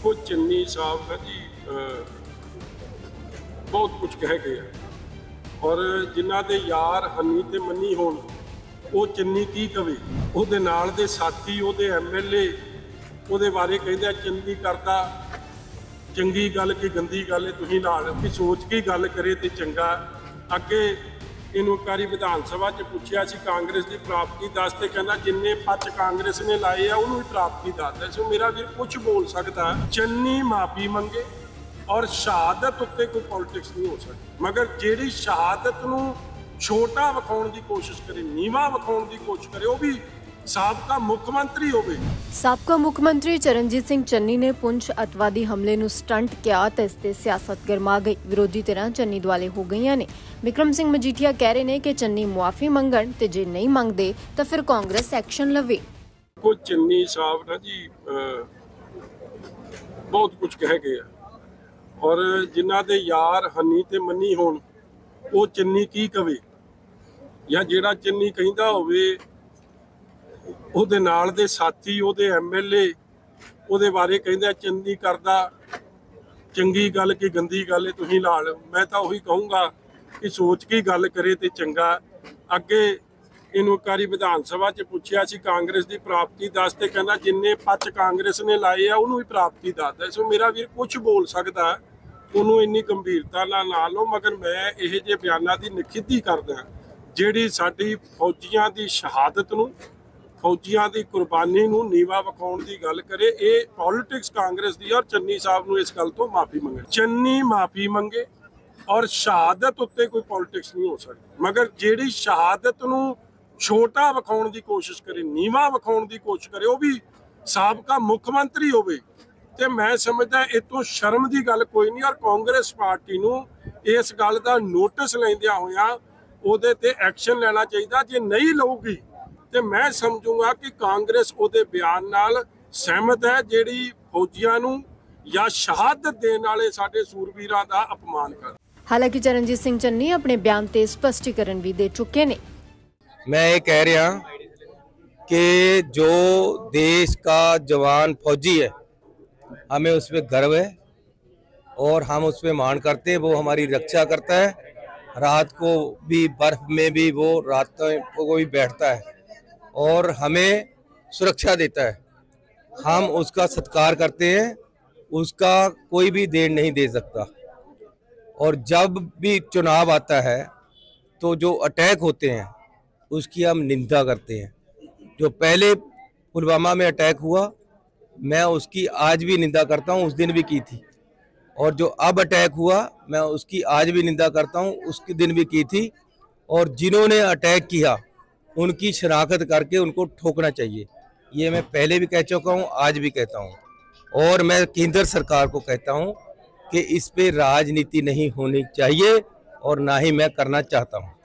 देखो चन्नी साहब ना जी बहुत कुछ कह गए और जिन्हां दे यार हनी ते मनी होण ਉਹ ਚੰਨੀ ਕੀ ਕਵੇ। ਉਹਦੇ ਨਾਲ ਦੇ ਸਾਥੀ ਉਹਦੇ ਐਮਐਲਏ ਉਹਦੇ ਬਾਰੇ ਕਹਿੰਦੇ ਆ ਚੰਗੀ ਕਰਦਾ, ਚੰਗੀ ਗੱਲ ਕਿ ਗੰਦੀ ਗੱਲ ਹੈ, ਤੁਸੀਂ ਨਾਲ ਕਿ ਸੋਚ ਕੇ ਗੱਲ ਕਰੇ ਤੇ ਚੰਗਾ। ਅੱਗੇ ਇਹਨੂੰ ਇੱਕ ਵਾਰੀ ਵਿਧਾਨ ਸਭਾ 'ਚ ਪੁੱਛਿਆ ਸੀ ਕਾਂਗਰਸ ਦੀ ਪ੍ਰਾਪਤੀ ਦੱਸ, ਤੇ ਕਹਿੰਦਾ ਜਿੰਨੇ ਪੱਚ ਕਾਂਗਰਸ ਨੇ ਲਾਏ ਆ ਉਹਨੂੰ ਵੀ ਪ੍ਰਾਪਤੀ ਦੱਸਦਾ। ਸੋ ਮੇਰਾ ਵੀਰ ਕੁਛ ਬੋਲ ਸਕਦਾ। ਚੰਨੀ ਮਾਫੀ ਮੰਗੇ ਔਰ ਸ਼ਹਾਦਤ ਉੱਤੇ ਕੋਈ ਪੋਲਿਟਿਕਸ ਨਹੀਂ ਹੋ ਸਕਦੀ, ਮਗਰ ਜਿਹੜੀ ਸ਼ਹਾਦਤ ਨੂੰ ਛੋਟਾ ਵਿਖਾਉਣ ਦੀ ਕੋਸ਼ਿਸ਼ ਕਰੇ, ਨੀਵਾਂ ਵਿਖਾਉਣ ਦੀ ਕੋਸ਼ਿਸ਼ ਕਰੇ, ਉਹ ਵੀ ਸਾਬਕਾ ਮੁੱਖ ਮੰਤਰੀ ਹੋਵੇ। ਸਾਬਕਾ ਮੁੱਖ ਮੰਤਰੀ ਚਰਨਜੀਤ ਸਿੰਘ ਚੰਨੀ ਨੇ ਪੁੰਛ ਅਤਵਾਦੀ ਹਮਲੇ ਨੂੰ ਸਟੰਟ ਕਿਹਾ ਤੇ ਇਸ ਤੇ ਸਿਆਸਤ ਗਰਮਾ ਗਈ। ਵਿਰੋਧੀ ਧਿਰਾਂ ਚੰਨੀ ਦੁਆਲੇ ਹੋ ਗਈਆਂ ਨੇ। ਬਿਕਰਮ ਸਿੰਘ ਮਜੀਠੀਆ ਕਹਿ ਰਹੇ ਨੇ ਕਿ ਚੰਨੀ ਮੁਆਫੀ ਮੰਗਣ ਤੇ ਜੇ ਨਹੀਂ ਮੰਗਦੇ ਤਾਂ ਫਿਰ ਕਾਂਗਰਸ ਐਕਸ਼ਨ ਲਵੇ। ਉਹ ਚੰਨੀ ਸਾਹਿਬ ਨਾ ਜੀ ਬਹੁਤ ਕੁਝ ਕਹਿ ਗਏ ਆ ਔਰ ਜਿਨ੍ਹਾਂ ਦੇ ਯਾਰ ਹਨੀ ਤੇ ਮੰਨੀ ਹੋਣ ਉਹ ਚੰਨੀ ਕੀ ਕਵੇ, ਜਾਂ ਜਿਹੜਾ ਚੰਨੀ ਕਹਿੰਦਾ ਹੋਵੇ ਉਹਦੇ ਨਾਲ ਦੇ ਸਾਥੀ ਉਹਦੇ ਐਮਐਲਏ ਉਹਦੇ ਬਾਰੇ ਕਹਿੰਦੇ ਆ ਚੰਗੀ ਕਰਦਾ, ਚੰਗੀ ਗੱਲ ਕਿ ਗੰਦੀ ਗੱਲ ਹੈ, ਤੁਸੀਂ ਨਾਲ। ਮੈਂ ਤਾਂ ਉਹੀ ਕਹੂੰਗਾ ਕਿ ਸੋਚ ਕੇ ਗੱਲ ਕਰੇ ਤੇ ਚੰਗਾ। ਅੱਗੇ ਇਹਨੂੰ ਇੱਕ ਵਾਰੀ ਵਿਧਾਨ ਸਭਾ 'ਚ ਪੁੱਛਿਆ ਸੀ ਕਾਂਗਰਸ ਦੀ ਪ੍ਰਾਪਤੀ ਦੱਸ, ਤੇ ਕਹਿੰਦਾ ਜਿੰਨੇ ਪੱਚ ਕਾਂਗਰਸ ਨੇ ਲਾਏ ਆ ਉਹਨੂੰ ਵੀ ਪ੍ਰਾਪਤੀ ਦੱਸਦਾ। ਸੋ ਮੇਰਾ ਵੀਰ ਕੁਛ ਬੋਲ ਸਕਦਾ, ਉਹਨੂੰ ਇੰਨੀ ਗੰਭੀਰਤਾ ਨਾਲ ਨਾ ਲਓ, ਮਗਰ ਮੈਂ ਇਹ ਜਿਹੇ ਬਿਆਨਾਂ ਦੀ ਨਿਖੇਧੀ ਕਰਦਾ ਜਿਹੜੀ ਸਾਡੀ ਫੌਜੀਆਂ ਦੀ ਸ਼ਹਾਦਤ ਨੂੰ, ਫੌਜੀਆਂ ਦੀ ਕੁਰਬਾਨੀ ਨੂੰ ਨੀਵਾ ਵਿਖਾਉਣ ਦੀ ਗੱਲ ਕਰੇ। ਇਹ ਪੋਲਿਟਿਕਸ ਕਾਂਗਰਸ ਦੀ, ਔਰ ਚੰਨੀ ਸਾਹਿਬ ਨੂੰ ਇਸ ਗੱਲ ਤੋਂ ਮਾਫੀ ਮੰਗੇ। ਚੰਨੀ ਮਾਫੀ ਮੰਗੇ ਔਰ ਸ਼ਹਾਦਤ ਉੱਤੇ ਕੋਈ ਪੋਲਿਟਿਕਸ ਨਹੀਂ ਹੋ ਸਕਦੀ, ਮਗਰ ਜਿਹੜੀ ਸ਼ਹਾਦਤ ਨੂੰ ਛੋਟਾ ਵਿਖਾਉਣ ਦੀ ਕੋਸ਼ਿਸ਼ ਕਰੇ, ਨੀਵਾ ਵਿਖਾਉਣ ਦੀ ਕੋਸ਼ਿਸ਼ ਕਰੇ, ਉਹ ਵੀ ਸਾਬਕਾ ਮੁੱਖ ਮੰਤਰੀ ਹੋਵੇ, ਤੇ ਮੈਂ ਸਮਝਦਾ ਇਹ ਤੋਂ ਸ਼ਰਮ ਦੀ ਗੱਲ ਕੋਈ ਨਹੀਂ। ਔਰ ਕਾਂਗਰਸ ਪਾਰਟੀ ਨੂੰ ਇਸ ਗੱਲ ਦਾ ਨੋਟਿਸ ਲੈਂਦਿਆਂ ਹੋਇਆਂ ਉਹਦੇ ਤੇ ਐਕਸ਼ਨ ਲੈਣਾ ਚਾਹੀਦਾ। ਜੇ ਨਹੀਂ ਲਊਗੀ ਤੇ ਮੈਂ ਸਮਝੂੰਗਾ ਕਿ ਕਾਂਗਰਸ ਉਹਦੇ ਬਿਆਨ ਨਾਲ ਸਹਿਮਤ ਹੈ, ਜਿਹੜੀ ਫੌਜੀਆਂ ਨੂੰ ਜਾਂ ਸ਼ਹਾਦਤ ਦੇਣ ਵਾਲੇ ਸਾਡੇ ਸੂਰਬੀਰਾਂ ਦਾ ਅਪਮਾਨ ਕਰ। ਹਾਲਾਂਕਿ ਚਰਨਜੀਤ ਸਿੰਘ ਚੰਨੀ ਆਪਣੇ ਬਿਆਨ ਤੇ ਸਪਸ਼ਟੀਕਰਨ ਵੀ ਦੇ ਚੁੱਕੇ ਨੇ। मैं ये कह रहा कि जो देश का जवान फौजी है हमें उस पर गर्व है और हम उस पर मान करते हैं। वो हमारी रक्षा करता है, रात को भी बर्फ में भी वो रात को भी बैठता है और हमें सुरक्षा देता है। हम उसका सत्कार करते हैं, उसका कोई भी देन नहीं दे सकता। और जब भी चुनाव आता है तो जो अटैक होते हैं उसकी हम निंदा करते हैं। जो पहले पुलवामा में अटैक हुआ मैं उसकी आज भी निंदा करता हूँ, उस दिन भी की थी। और जो अब अटैक हुआ मैं उसकी आज भी निंदा करता हूँ, उसके दिन भी की थी। और जिन्होंने अटैक किया उनकी शनाख्त करके उनको ठोकना चाहिए। ये मैं पहले भी कह चुका हूँ, आज भी कहता हूँ। और मैं केंद्र सरकार को कहता हूँ कि इस पे राजनीति नहीं होनी चाहिए और ना ही मैं करना चाहता हूँ।